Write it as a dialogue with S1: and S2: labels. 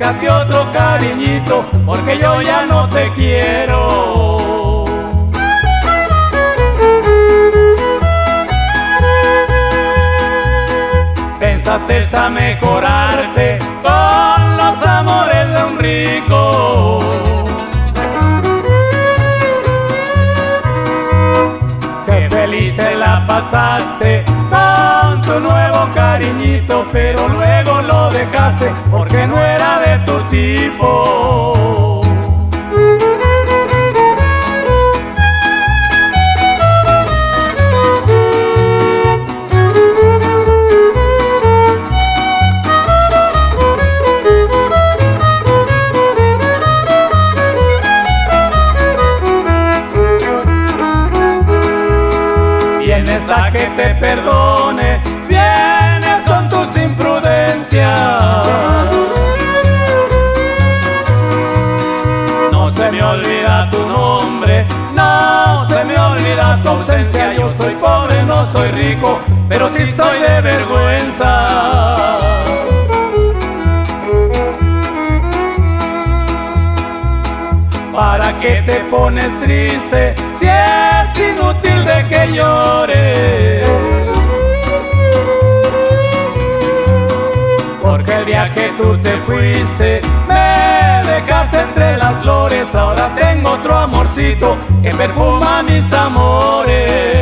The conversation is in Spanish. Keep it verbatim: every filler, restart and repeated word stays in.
S1: búscate otro cariñito, porque yo ya no te quiero. Pensaste a mejorarte con los amores de un rico. Qué feliz te la pasaste con tu nuevo cariñito, pero luego lo dejaste porque no era de tu tipo. Vienes a que te perdone, vienes con tus imprudencias. No se me olvida tu nombre, no se me olvida tu ausencia. Yo soy pobre, no soy rico, pero sí soy de vergüenza. ¿Para qué te pones triste si es inútil de que llores? Porque el día que tú te fuiste me dejaste entre las flores. Ahora tengo otro amorcito que perfuma mis amores.